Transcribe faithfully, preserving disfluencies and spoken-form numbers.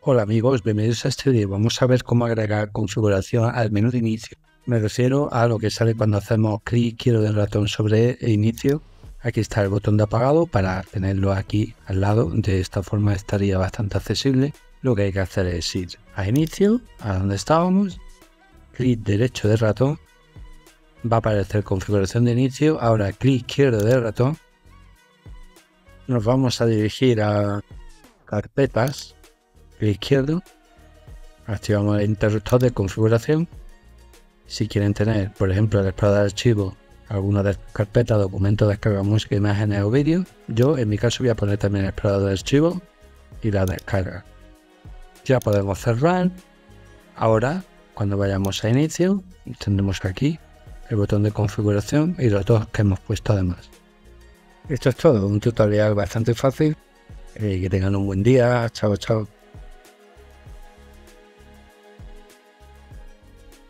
Hola amigos, bienvenidos a este vídeo. Vamos a ver cómo agregar configuración al menú de inicio. Me refiero a lo que sale cuando hacemos clic izquierdo del ratón sobre inicio. Aquí está el botón de apagado para tenerlo aquí al lado. De esta forma estaría bastante accesible. Lo que hay que hacer es ir a inicio, a donde estábamos, clic derecho del ratón. Va a aparecer configuración de inicio. Ahora clic izquierdo del ratón. Nos vamos a dirigir a carpetas. Clic izquierdo, activamos el interruptor de configuración. Si quieren tener, por ejemplo, el explorador de archivos, alguna de carpetas, documentos, descarga, música, imágenes o vídeos, yo en mi caso voy a poner también el explorador de archivos y la descarga. Ya podemos cerrar. Ahora, cuando vayamos a inicio, tendremos aquí el botón de configuración y los dos que hemos puesto además. Esto es todo, un tutorial bastante fácil. Eh, que tengan un buen día. Chao, chao.